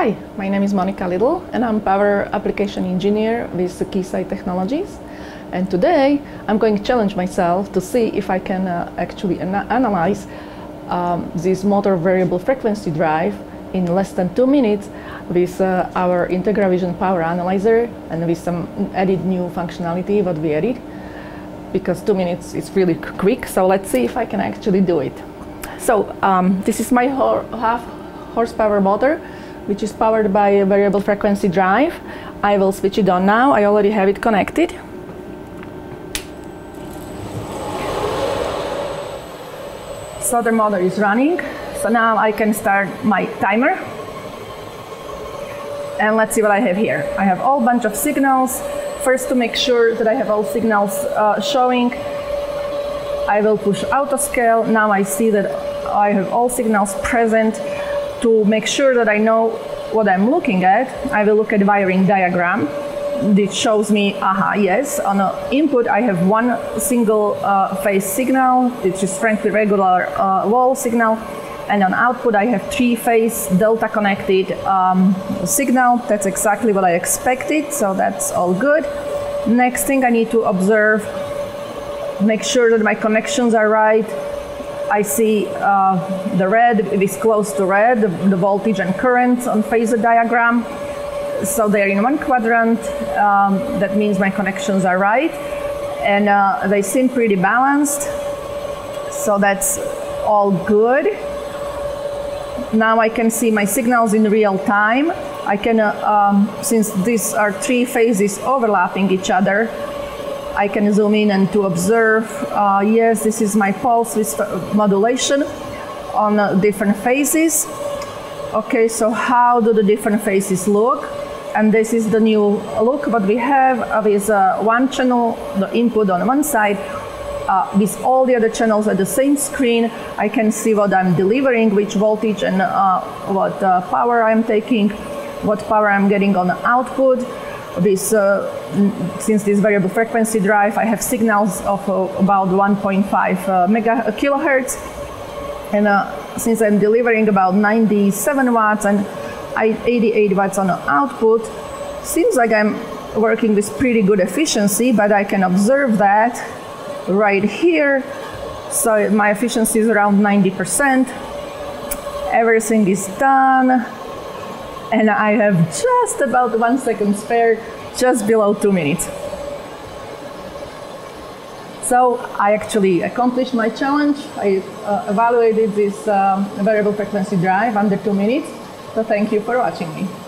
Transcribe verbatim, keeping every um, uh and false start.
Hi, my name is Monica Little and I'm Power Application Engineer with Keysight Technologies. And today I'm going to challenge myself to see if I can uh, actually ana analyze um, this motor variable frequency drive in less than two minutes with uh, our IntegraVision Power Analyzer and with some added new functionality what we added, because two minutes is really quick. So let's see if I can actually do it. So um, this is my ho half horsepower motor, which is powered by a variable frequency drive. I will switch it on now. I already have it connected. So the motor is running. So now I can start my timer. And let's see what I have here. I have all bunch of signals. First, to make sure that I have all signals uh, showing, I will push auto scale. Now I see that I have all signals present. To make sure that I know what I'm looking at, I will look at wiring diagram. It shows me, aha, yes, on the input I have one single uh, phase signal, which is frankly regular uh, wall signal, and on output I have three phase delta connected um, signal. That's exactly what I expected, so that's all good. Next thing I need to observe, make sure that my connections are right. I see uh, the red is close to red, the, the voltage and current on phasor diagram. So they're in one quadrant. Um, that means my connections are right. And uh, they seem pretty balanced. So that's all good. Now I can see my signals in real time. I can, uh, um, since these are three phases overlapping each other, I can zoom in and to observe, uh, yes, this is my pulse with modulation on uh, different phases. Okay, so how do the different phases look? And this is the new look. What we have is uh, one channel, the input on one side, uh, with all the other channels at the same screen. I can see what I'm delivering, which voltage and uh, what uh, power I'm taking, what power I'm getting on the output. This, uh, since this variable frequency drive, I have signals of uh, about one point five uh, mega kilohertz, and uh, since I'm delivering about ninety-seven watts and eighty-eight watts on the output, seems like I'm working with pretty good efficiency, but I can observe that right here. So my efficiency is around ninety percent. Everything is done. And I have just about one second spare, just below two minutes. So I actually accomplished my challenge. I uh, evaluated this um, variable frequency drive under two minutes. So thank you for watching me.